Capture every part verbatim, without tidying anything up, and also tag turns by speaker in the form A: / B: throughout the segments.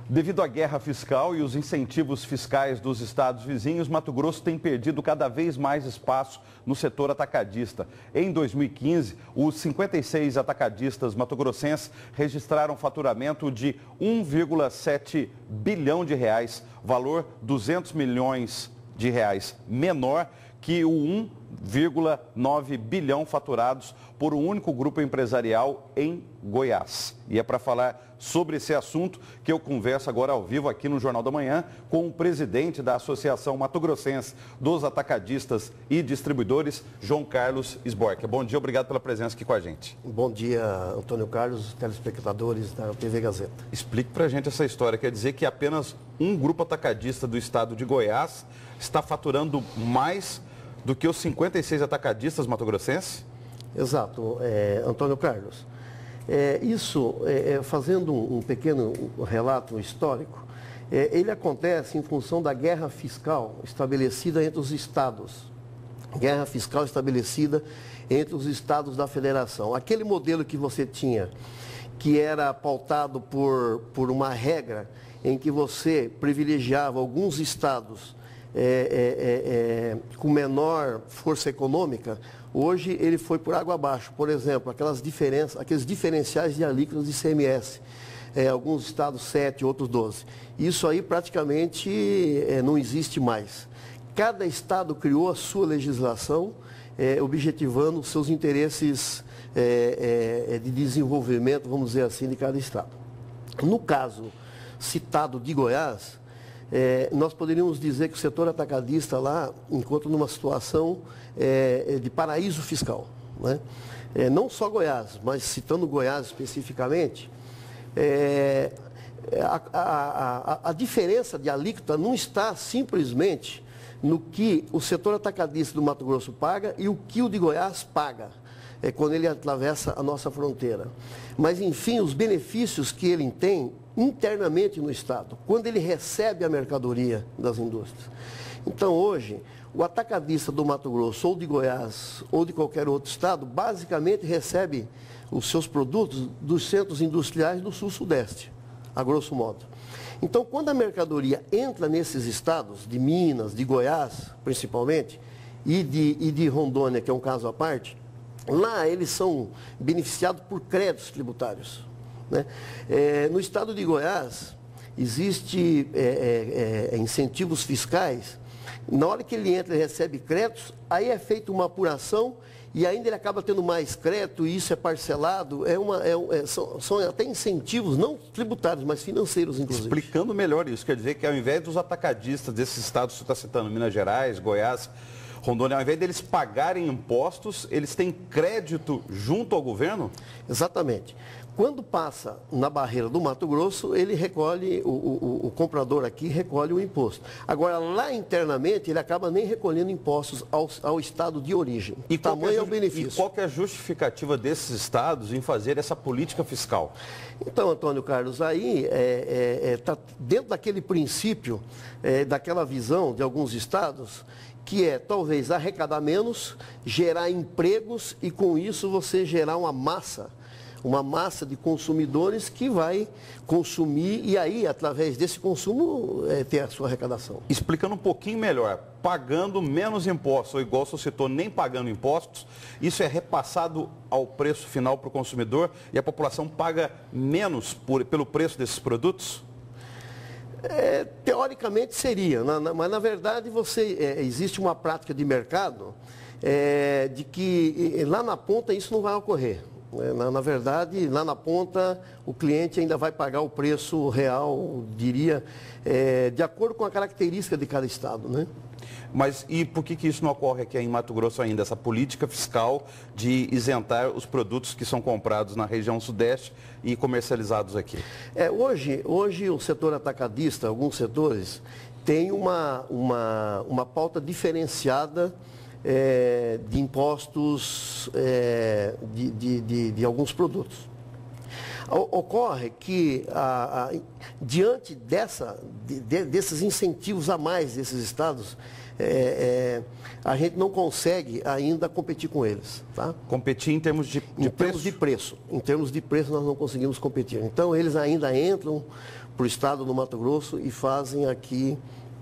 A: Devido à guerra fiscal e os incentivos fiscais dos estados vizinhos, Mato Grosso tem perdido cada vez mais espaço no setor atacadista. Em dois mil e quinze, os cinquenta e seis atacadistas matogrossenses registraram faturamento de um vírgula sete bilhão de reais, valor duzentos milhões de reais menor que o um vírgula nove bilhão faturados por um único grupo empresarial em Goiás. E é para falar sobre esse assunto que eu converso agora ao vivo aqui no Jornal da Manhã com o presidente da Associação Mato Grossense dos Atacadistas e Distribuidores, João Carlos Sborka. Bom dia, obrigado pela presença aqui com a gente.
B: Bom dia, Antônio Carlos, telespectadores da T V Gazeta.
A: Explique para a gente essa história, quer dizer que apenas um grupo atacadista do estado de Goiás está faturando mais do que os cinquenta e seis atacadistas matogrossenses?
B: Exato, é, Antônio Carlos. É, isso, é, fazendo um pequeno relato histórico, é, ele acontece em função da guerra fiscal estabelecida entre os estados. Guerra fiscal estabelecida entre os estados da federação. Aquele modelo que você tinha, que era pautado por, por uma regra em que você privilegiava alguns estados É, é, é, é, com menor força econômica, hoje ele foi por água abaixo. Por exemplo, aquelas diferenças, aqueles diferenciais de alíquotas de I C M S. É, alguns estados sete, outros doze. Isso aí praticamente é, não existe mais. Cada estado criou a sua legislação, é, objetivando os seus interesses é, é, de desenvolvimento, vamos dizer assim, de cada estado. No caso citado de Goiás, É, nós poderíamos dizer que o setor atacadista lá encontra numa situação é, de paraíso fiscal, né? É, não só Goiás, mas citando Goiás especificamente, é, a, a, a, a diferença de alíquota não está simplesmente no que o setor atacadista do Mato Grosso paga e o que o de Goiás paga, é, quando ele atravessa a nossa fronteira. Mas, enfim, os benefícios que ele tem internamente no estado, quando ele recebe a mercadoria das indústrias. Então, hoje, o atacadista do Mato Grosso, ou de Goiás, ou de qualquer outro estado, basicamente recebe os seus produtos dos centros industriais do sul-sudeste, a grosso modo. Então, quando a mercadoria entra nesses estados, de Minas, de Goiás, principalmente, e de, e de Rondônia, que é um caso à parte, lá eles são beneficiados por créditos tributários, né? É, no estado de Goiás, existe é, é, é, incentivos fiscais. Na hora que ele entra e recebe créditos, aí é feita uma apuração e ainda ele acaba tendo mais crédito e isso é parcelado. É uma, é, é, são, são até incentivos, não tributários, mas financeiros, inclusive.
A: Explicando melhor isso, quer dizer que ao invés dos atacadistas desses estados que você está citando, Minas Gerais, Goiás, Rondônia, ao invés deles pagarem impostos, eles têm crédito junto ao governo?
B: Exatamente. Quando passa na barreira do Mato Grosso, ele recolhe, o, o, o comprador aqui recolhe o imposto. Agora, lá internamente, ele acaba nem recolhendo impostos ao, ao estado de origem.
A: E
B: o tamanho é o benefício.
A: E qual que é a justificativa desses estados em fazer essa política fiscal?
B: Então, Antônio Carlos, aí está é, é, tá dentro daquele princípio, é, daquela visão de alguns estados, que é talvez arrecadar menos, gerar empregos e com isso você gerar uma massa, uma massa de consumidores que vai consumir e aí, através desse consumo, é, ter a sua arrecadação.
A: Explicando um pouquinho melhor, pagando menos impostos, ou igual você citou, nem pagando impostos, isso é repassado ao preço final para o consumidor e a população paga menos por, pelo preço desses produtos?
B: É, teoricamente seria, na, na, mas na verdade você, é, existe uma prática de mercado é, de que e, lá na ponta isso não vai ocorrer. É, na, na verdade, lá na ponta o cliente ainda vai pagar o preço real, diria, é, de acordo com a característica de cada estado, né?
A: Mas e por que, que isso não ocorre aqui em Mato Grosso ainda, essa política fiscal de isentar os produtos que são comprados na região sudeste e comercializados aqui?
B: É, hoje, hoje o setor atacadista, alguns setores, tem uma, uma, uma pauta diferenciada é, de impostos é, de, de, de, de alguns produtos. Ocorre que, a, a, diante dessa, de, de, desses incentivos a mais desses estados, é, é, a gente não consegue ainda competir com eles. Tá?
A: Competir em termos de, de
B: em
A: preço?
B: termos de preço. Em termos de preço nós não conseguimos competir. Então eles ainda entram para o estado do Mato Grosso e fazem aqui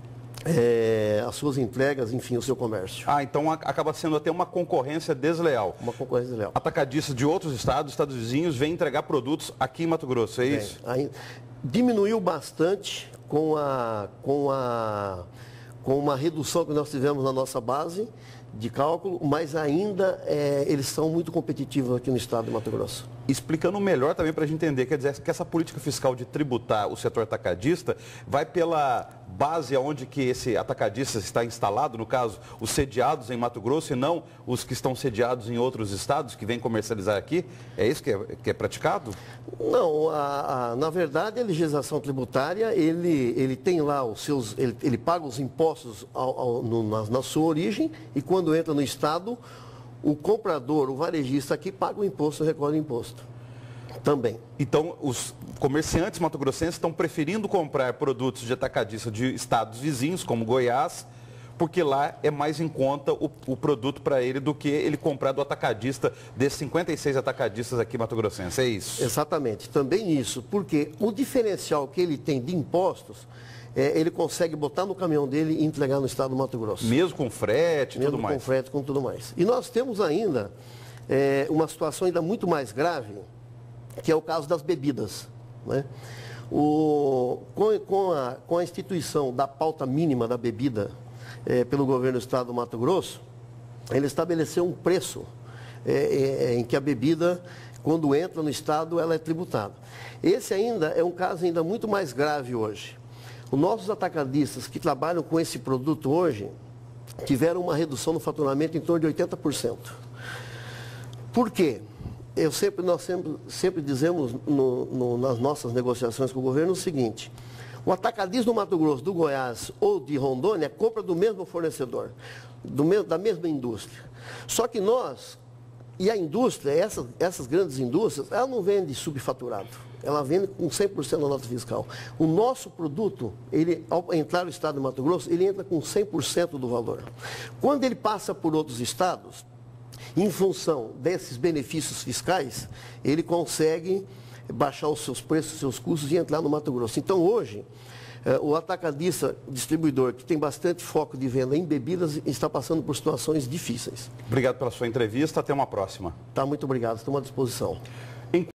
B: é, as suas entregas, enfim, o seu comércio.
A: Ah, então acaba sendo até uma concorrência desleal.
B: Uma concorrência desleal.
A: Atacadistas de outros estados, estados vizinhos, vêm entregar produtos aqui em Mato Grosso, é
B: Bem,
A: isso?
B: Aí, diminuiu bastante com a, com, a, com uma redução que nós tivemos na nossa base de cálculo, mas ainda é, eles são muito competitivos aqui no estado de Mato Grosso.
A: Explicando melhor também para a gente entender, quer dizer, que essa política fiscal de tributar o setor atacadista vai pela base aonde que esse atacadista está instalado, no caso, os sediados em Mato Grosso e não os que estão sediados em outros estados que vêm comercializar aqui? É isso que é, que é praticado?
B: Não, a, a, na verdade a legislação tributária, ele, ele tem lá os seus, ele, ele paga os impostos ao, ao, no, na, na sua origem e quando entra no estado, o comprador, o varejista aqui paga o imposto, recolhe o imposto também.
A: Então, os comerciantes mato-grossenses estão preferindo comprar produtos de atacadista de estados vizinhos, como Goiás, porque lá é mais em conta o, o produto para ele do que ele comprar do atacadista, desses cinquenta e seis atacadistas aqui mato-grossenses, é isso?
B: Exatamente, também isso, porque o diferencial que ele tem de impostos, é, ele consegue botar no caminhão dele e entregar no estado do Mato Grosso.
A: Mesmo com frete e tudo mais?
B: Mesmo com frete, com tudo mais. E nós temos ainda é, uma situação ainda muito mais grave, que é o caso das bebidas. Né? O, com, com, a, com a instituição da pauta mínima da bebida é, pelo governo do estado do Mato Grosso, ele estabeleceu um preço é, é, em que a bebida, quando entra no estado, ela é tributada. Esse ainda é um caso ainda muito mais grave hoje. Os nossos atacadistas que trabalham com esse produto hoje tiveram uma redução no faturamento em torno de oitenta por cento. Por quê? Eu sempre, nós sempre, sempre dizemos no, no, nas nossas negociações com o governo o seguinte: o atacadista do Mato Grosso, do Goiás ou de Rondônia compra do mesmo fornecedor, do mesmo, da mesma indústria. Só que nós, e a indústria, essas, essas grandes indústrias, ela não vende subfaturado, ela vende com cem por cento da nota fiscal. O nosso produto, ele, ao entrar no estado do Mato Grosso, ele entra com cem por cento do valor. Quando ele passa por outros estados, em função desses benefícios fiscais, ele consegue baixar os seus preços, os seus custos e entrar no Mato Grosso. Então, hoje, eh, o atacadista distribuidor, que tem bastante foco de venda em bebidas, está passando por situações difíceis.
A: Obrigado pela sua entrevista. Até uma próxima.
B: Tá, muito obrigado. Estou à disposição.